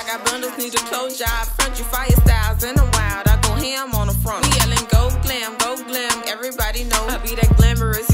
got bundles, need a clothes job. Front you fire styles and I'm wild. I go ham on the front. We yelling go glam, everybody know I be that glamorous